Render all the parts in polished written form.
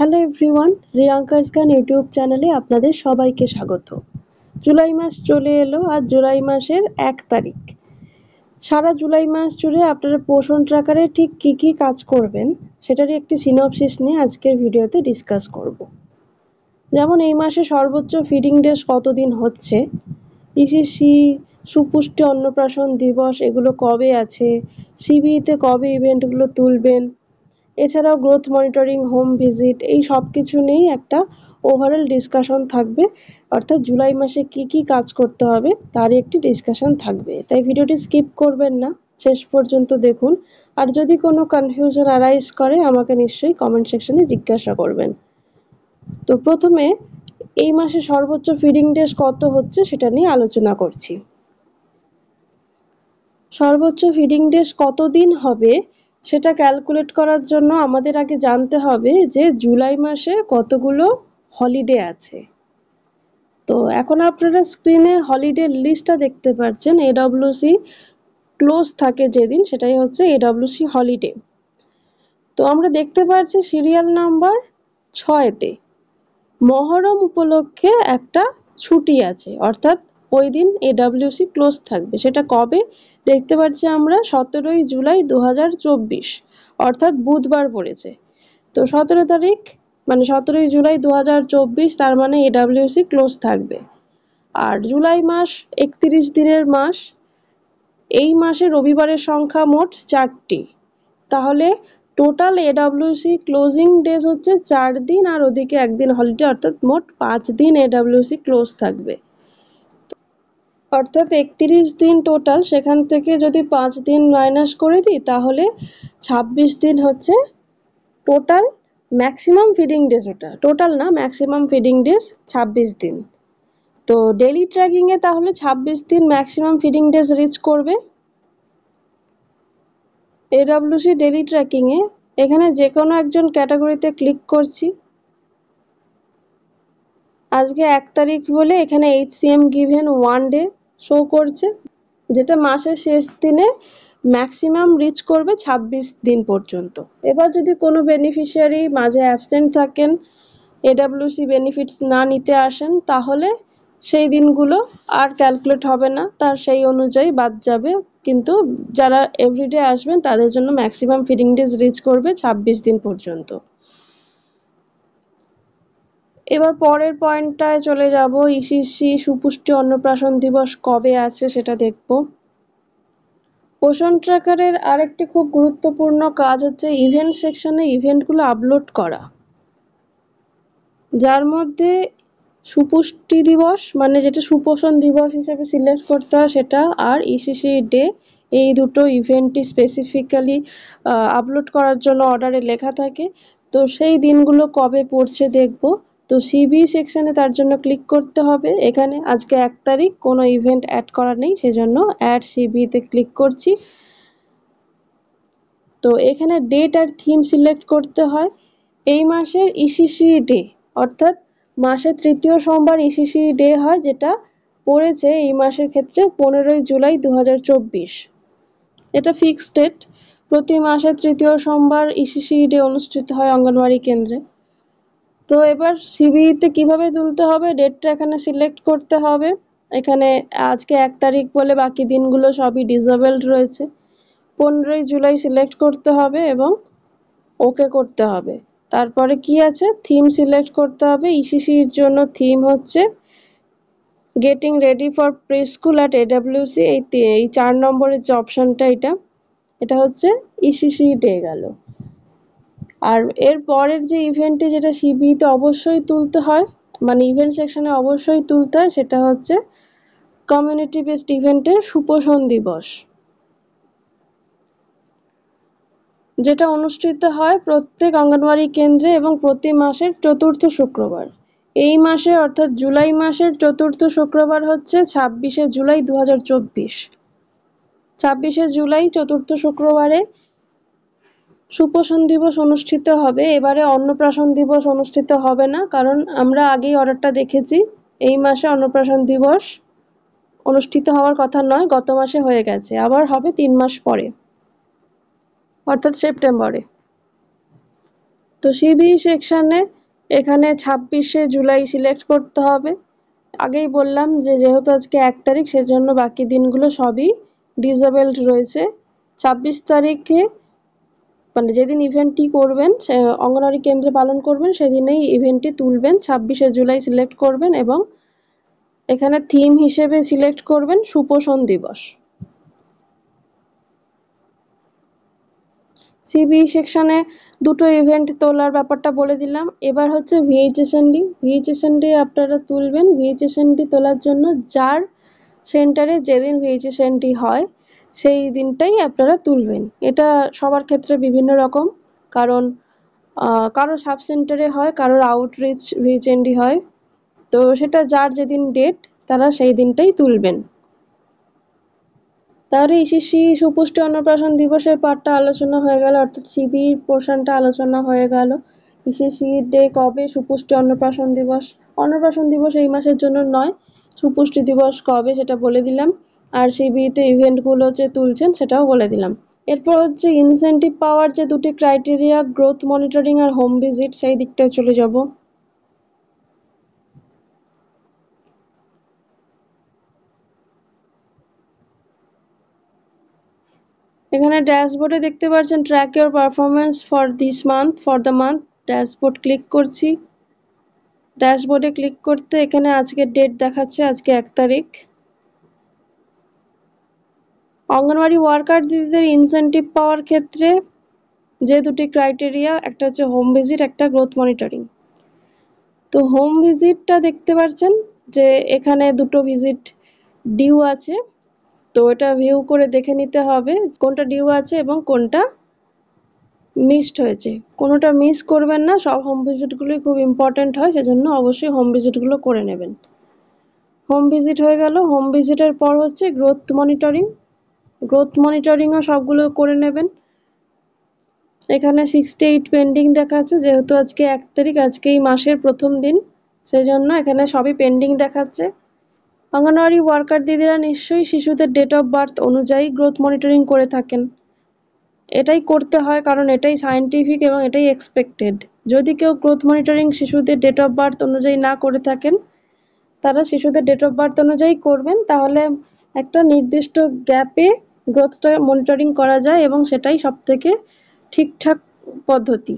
Hello everyone, রিয়াঙ্কাস গান YouTube চ্যানেলে আপনাদের সবাইকে স্বাগত। জুলাই মাস চলে এলো, আর জুলাই মাসের 1 তারিখ। সারা জুলাই মাস জুড়ে আপনারা পোষণ ট্র্যাকারে ঠিক কী কী কাজ করবেন সেটারই একটি সিনপসিস নিয়ে আজকের ভিডিওতে ডিসকাস করব। যেমন এই মাসে সর্বোচ্চ ফিডিং ডেজ কতদিন হচ্ছে, ইসিসি, সুপুষ্টি অন্নপ্রাশন দিবস এগুলো কবে আছে, সিবিইতে কবে ইভেন্টগুলো তুলবেন, এছাড়াও গ্রোথ মনিটরিং, হোম ভিজিট, এই সব কিছু নিয়েই একটা ওভারঅল ডিসকাশন থাকবে। অর্থাৎ জুলাই মাসে কি কি কাজ করতে হবে তারই একটি ডিসকাশন থাকবে, তাই ভিডিওটি স্কিপ করবেন না, শেষ পর্যন্ত দেখুন। আর যদি কোনো কনফিউশন অ্যারাইজ করে আমাকে নিশ্চয়ই কমেন্ট সেকশনে জিজ্ঞাসা করবেন। তো প্রথমে এই মাসে সর্বোচ্চ ফিডিং ডেজ কত হচ্ছে সেটা নিয়ে আলোচনা করছি। সর্বোচ্চ ফিডিং ডেজ কতদিন হবে সেটা ক্যালকুলেট করার জন্য আমাদের আগে জানতে হবে যে জুলাই মাসে কতগুলো হলিডে আছে। তো এখন আপনারা স্ক্রিনে হলিডে লিস্টটা দেখতে পাচ্ছেন। এডব্লিউসি ক্লোজ থাকে যেদিন, সেটাই হচ্ছে এডব্লিউসি হলিডে। তো আমরা দেখতে পাচ্ছি সিরিয়াল নাম্বার 6-তে মহরম উপলক্ষে একটা ছুটি আছে, অর্থাৎ ওই দিন এডব্লিউসি ক্লোজ থাকবে। সেটা কবে দেখতে পাচ্ছি আমরা? 17ই জুলাই 2024, অর্থাৎ বুধবার পড়েছে। তো 17 তারিখ মানে 17ই জুলাই 2024, তার মানে এডব্লিউসি ক্লোজ থাকবে। আর জুলাই মাস 31 দিনের মাস। এই মাসে রবিবারের সংখ্যা মোট 4টি। তাহলে টোটাল এডব্লিউসি ক্লোজিং ডেজ হচ্ছে 4 দিন, আর ওদিকে একদিন হলিডে, অর্থাৎ মোট 5 দিন এডব্লিউসি ক্লোজ থাকবে। অর্থাৎ 31 দিন টোটাল, সেখান থেকে যদি 5 দিন মাইনাস করে দিই তাহলে 26 দিন হচ্ছে টোটাল ম্যাক্সিমাম ফিডিং ডেজ। ওটা টোটাল না, ম্যাক্সিমাম ফিডিং ডেজ 26 দিন। তো ডেইলি ট্র্যাকিংয়ে তাহলে 26 দিন ম্যাক্সিমাম ফিডিং ডেজ রিচ করবে। এডব্লিউসি ডেইলি ট্র্যাকিংয়ে এখানে যে কোনো একজন ক্যাটাগরিতে ক্লিক করছি। আজকে 1 তারিখ বলে এখানে HCM গিভেন 1 ডে শো করছে, যেটা মাসের শেষ দিনে ম্যাক্সিমাম রিচ করবে 26 দিন পর্যন্ত। এবার যদি কোনো বেনিফিশিয়ারি মাঝে অ্যাবসেন্ট থাকেন, এডব্লিউসি বেনিফিটস না নিতে আসেন, তাহলে সেই দিনগুলো আর ক্যালকুলেট হবে না, তার সেই অনুযায়ী বাদ যাবে। কিন্তু যারা এভরিডে আসবেন তাদের জন্য ম্যাক্সিমাম ফিডিং ডেজ রিচ করবে 26 দিন পর্যন্ত। এবার পরের পয়েন্টটায় চলে যাব। ইসিসি সুপুষ্টি অন্নপ্রাশন দিবস কবে আছে সেটা দেখব। পোষণ ট্র্যাকারের আরেকটি খুব গুরুত্বপূর্ণ কাজ হচ্ছে ইভেন্ট সেকশনে ইভেন্টগুলো আপলোড করা, যার মধ্যে সুপুষ্টি দিবস মানে যেটা সুপোষণ দিবস হিসেবে সিলেক্ট করতে হয় সেটা, আর ইসিসি ডে, এই দুটো ইভেন্টই স্পেসিফিক্যালি আপলোড করার জন্য অর্ডারে লেখা থাকে। তো সেই দিনগুলো কবে পড়ছে দেখব। তো সিবি সেকশনে তার জন্য ক্লিক করতে হবে। এখানে আজকে 1 তারিখ, কোনো ইভেন্ট অ্যাড করা নেই, সেজন্য অ্যাড সিবিতে ক্লিক করছি। তো এখানে ডেট আর থিম সিলেক্ট করতে হয়। এই মাসের ইসিসি ডে, অর্থাৎ মাসের 3য় সোমবার ইসিসি ডে হয়, যেটা পড়েছে এই মাসের ক্ষেত্রে 15ই জুলাই 2024। এটা ফিক্সড ডেট। প্রতি মাসের 3য় সোমবার ইসিসি ডে অনুষ্ঠিত হয় অঙ্গনওয়াড়ি কেন্দ্রে। তো এবার সিবিইতে কিভাবে তুলতে হবে, ডেটটা এখানে সিলেক্ট করতে হবে। এখানে আজকে 1 তারিখ বলে বাকি দিনগুলো সবই ডিসেবলড রয়েছে। 15ই জুলাই সিলেক্ট করতে হবে এবং ওকে করতে হবে। তারপরে কি আছে, থিম সিলেক্ট করতে হবে। ইসিসির জন্য থিম হচ্ছে getting ready for pre school at AWC. এই 4 নম্বরের যে অপশনটা, এটা হচ্ছে ইসিসি ডে গেল। আর এর পরের যে ইভেন্টে যেটা সিবিইতে অবশ্যই তুলতে হয়, মানে ইভেন্ট সেকশনে অবশ্যই তুলতে হয়, সেটা হচ্ছে কমিউনিটি বেসড ইভেন্টের সুপোষণ দিবস, যেটা অনুষ্ঠিত হয় প্রত্যেক অঙ্গনওয়াড়ি কেন্দ্রে এবং প্রতি মাসের 4র্থ শুক্রবার। এই মাসে অর্থাৎ জুলাই মাসের 4র্থ শুক্রবার হচ্ছে 26শে জুলাই 2024। 26শে জুলাই 4র্থ শুক্রবারে সুপোষণ দিবস অনুষ্ঠিত হবে। এবারে অন্নপ্রাশন দিবস অনুষ্ঠিত হবে না, কারণ আমরা আগেই অর্ডারটা দেখেছি। এই মাসে অন্নপ্রাশন দিবস অনুষ্ঠিত হওয়ার কথা নয়, গত মাসে হয়ে গেছে, আবার হবে 3 মাস পরে, অর্থাৎ সেপ্টেম্বরে। তো সিবি সেকশনে এখানে 26শে জুলাই সিলেক্ট করতে হবে। আগেই বললাম যে যেহেতু আজকে 1 তারিখ সেজন্য বাকি দিনগুলো সবই ডিসেবলড রয়েছে। 26 তারিখে মানে যেদিন ইভেন্টটি করবেন অঙ্গনওয়াড়ি কেন্দ্রে পালন করবেন সেদিনেই ইভেন্টটি তুলবেন। 26শে জুলাই সিলেক্ট করবেন এবং এখানে থিম হিসেবে সিলেক্ট করবেন সুপোষণ দিবস। সিবি সেকশনে দুটো ইভেন্ট তোলার ব্যাপারটা বলে দিলাম। এবার হচ্ছে ভিএইচএসএনডি। ভিএইচএসএনডি আপনারা তুলবেন। ভিএইচএসএনডি তোলার জন্য যার সেন্টারে যেদিন ভিএইচএসএনডি হয় সেই দিনটাই আপনারা তুলবেন। এটা সবার ক্ষেত্রে বিভিন্ন রকম, কারণ কারো সাব সেন্টারে হয়, কারোর আউটরিচ ভিএইচএনডি হয়। তো সেটা যার যেদিন ডেট তারা সেই দিনটাই তুলবেন। তাহলে ইসিসি সুপুষ্টি অন্নপ্রাশন দিবসের পার্টটা আলোচনা হয়ে গেল, অর্থাৎ সিবির পোর্শনটা আলোচনা হয়ে গেল। ইসিসি ডে কবে, সুপুষ্টি অন্নপ্রাশন দিবস। অন্নপ্রাশন দিবস এই মাসের জন্য নয়, সুপুষ্টি দিবস কবে সেটা বলে দিলাম। আর সিবিতে ইভেন্টগুলো যে তুলছেন সেটাও বলে দিলাম। এরপর হচ্ছে ইনসেন্টিভ পাওয়ার যে দুটি ক্রাইটেরিয়া, গ্রোথ মনিটরিং আর হোম ভিজিট, সেই দিকটায় চলে যাব। এখানে ড্যাশবোর্ডে দেখতে পাচ্ছেন track your performance for this month, for the month. Dashboard click করছি। ড্যাশবোর্ডে ক্লিক করতে এখানে আজকের ডেট দেখাচ্ছে, আজকে 1 তারিখ। অঙ্গনওয়াড়ি ওয়ার্কার দিদিদের ইনসেন্টিভ পাওয়ার ক্ষেত্রে যে দুটি ক্রাইটেরিয়া, একটা হচ্ছে হোম ভিজিট, একটা গ্রোথ মনিটরিং। তো হোম ভিজিটটা দেখতে পাচ্ছেন যে এখানে দুটো ভিজিট ডিউ আছে। তো এটা ভিউ করে দেখে নিতে হবে কোনটা ডিউ আছে এবং কোনটা মিসড হয়েছে। কোনোটা মিস করবেন না, সব হোম ভিজিটগুলোই খুব ইম্পর্ট্যান্ট হয়, সেজন্য অবশ্যই হোম ভিজিটগুলো করে নেবেন। হোম ভিজিট হয়ে গেল। হোম ভিজিটের পর হচ্ছে গ্রোথ মনিটরিং। গ্রোথ মনিটরিংও সবগুলো করে নেবেন। এখানে 68 পেন্ডিং দেখাচ্ছে, যেহেতু আজকে 1 তারিখ, আজকে এই মাসের প্রথম দিন, সেই জন্য এখানে সবই পেন্ডিং দেখাচ্ছে। অঙ্গনওয়াড়ি ওয়ার্কার দিদিরা নিশ্চয়ই শিশুদের ডেট অফ বার্থ অনুযায়ী গ্রোথ মনিটরিং করে থাকেন। এটাই করতে হয়, কারণ এটাই সায়েন্টিফিক এবং এটাই এক্সপেক্টেড। যদি কেউ গ্রোথ মনিটরিং শিশুদের ডেট অফ বার্থ অনুযায়ী না করে থাকেন, তারা শিশুদের ডেট অফ বার্থ অনুযায়ী করবেন, তাহলে একটা নির্দিষ্ট গ্যাপে গ্রোথটা মনিটরিং করা যায় এবং সেটাই সবথেকে ঠিকঠাক পদ্ধতি।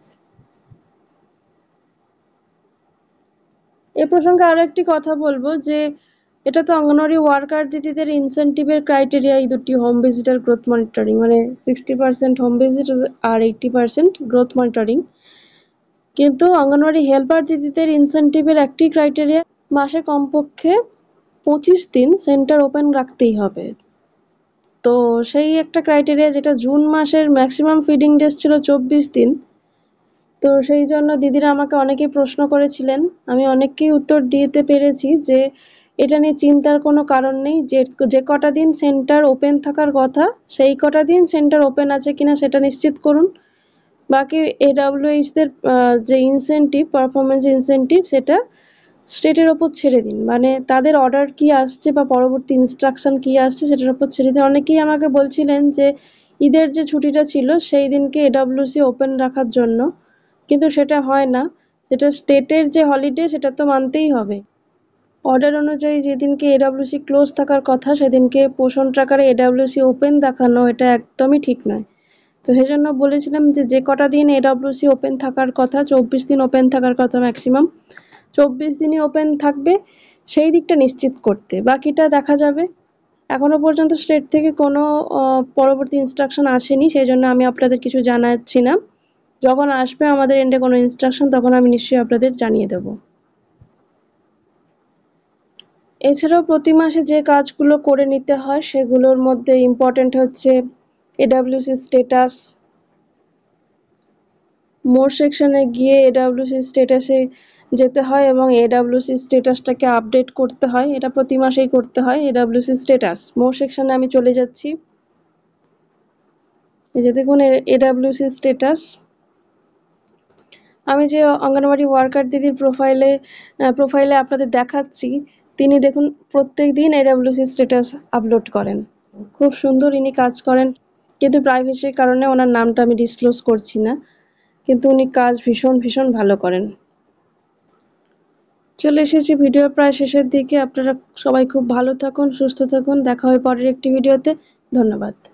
এ প্রসঙ্গে আরো একটি কথা বলবো যে এটা তো অঙ্গনওয়াড়ি ওয়ার্কার দিদিদের ইনসেন্টিভের ক্রাইটেরিয়া, এই দুটি হোম ভিজিট আর গ্রোথ মনিটরিং, মানে 60% হোম ভিজিট আর 80% গ্রোথ মনিটরিং। কিন্তু অঙ্গনওয়াড়ি হেল্পার দিদিদের ইনসেন্টিভের একটি ক্রাইটেরিয়া, মাসে কমপক্ষে 25 দিন সেন্টার ওপেন রাখতেই হবে। তো সেই একটা ক্রাইটেরিয়া, যেটা জুন মাসের ম্যাক্সিমাম ফিডিং ডেজ ছিল 24 দিন। তো সেই জন্য দিদিরা আমাকে অনেকেই প্রশ্ন করেছিলেন, আমি অনেককেই উত্তর দিতে পেরেছি যে এটা নিয়ে চিন্তার কোনো কারণ নেই। যে কটা দিন সেন্টার ওপেন থাকার কথা সেই কটা দিন সেন্টার ওপেন আছে কিনা সেটা নিশ্চিত করুন। বাকি এডব্লিউএইচদের যে ইনসেন্টিভ, পারফরমেন্স ইনসেন্টিভ, সেটা স্টেটের ওপর ছেড়ে দিন। মানে তাদের অর্ডার কি আসছে বা পরবর্তী ইনস্ট্রাকশন কি আসছে সেটার ওপর ছেড়ে দিন। অনেকেই আমাকে বলছিলেন যে ঈদের যে ছুটিটা ছিল সেই দিনকে এডব্লিউসি ওপেন রাখার জন্য, কিন্তু সেটা হয় না। সেটা স্টেটের যে হলিডে সেটা তো মানতেই হবে। অর্ডার অনুযায়ী যেদিনকে এডব্লিউসি ক্লোজ থাকার কথা সেদিনকে পোষণ ট্র্যাকারে এডব্লিউসি ওপেন দেখানো, এটা একদমই ঠিক নয়। তো সেজন্য বলেছিলাম যে কটা দিন এডব্লিউসি ওপেন থাকার কথা, 24 দিন ওপেন থাকার কথা ম্যাক্সিমাম, 24 দিনই ওপেন থাকবে, সেই দিকটা নিশ্চিত করতে। বাকিটা দেখা যাবে। এখনো পর্যন্ত স্টেট থেকে কোনো পরবর্তী ইনস্ট্রাকশন আসেনি, সেই জন্য আমি আপনাদের কিছু জানাচ্ছি না। যখন আসবে আমাদের এন্ডে কোনো ইনস্ট্রাকশন, তখন আমি নিশ্চয়ই আপনাদের জানিয়ে দেব। এছাড়াও প্রতি মাসে যে কাজগুলো করে নিতে হয় সেগুলোর মধ্যে ইম্পর্টেন্ট হচ্ছে এডব্লিউসি স্ট্যাটাস। মোর সেকশনে গিয়ে এডব্লিউসি স্ট্যাটাসে যেতে হয় এবং এডব্লিউসি স্ট্যাটাসটাকে আপডেট করতে হয়। এটা প্রতি মাসেই করতে হয়। এডব্লিউসি স্ট্যাটাস, মোর সেকশনে আমি চলে যাচ্ছি। এই যে দেখুন এডব্লিউসি স্ট্যাটাস। আমি যে অঙ্গনওয়াড়ি ওয়ার্কার দিদির প্রোফাইলে আপনাদের দেখাচ্ছি, তিনি দেখুন প্রত্যেক দিন এডব্লিউসি স্ট্যাটাস আপলোড করেন। খুব সুন্দর ইনি কাজ করেন, কিন্তু প্রাইভেসির কারণে ওনার নামটা আমি ডিসক্লোজ করছি না। কিন্তু উনি কাজ ভীষণ ভীষণ ভালো করেন। চলে এসেছি ভিডিওর প্রায় শেষের দিকে। আপনারা সবাই খুব ভালো থাকুন, সুস্থ থাকুন। দেখা হয় পরের একটি ভিডিওতে। ধন্যবাদ।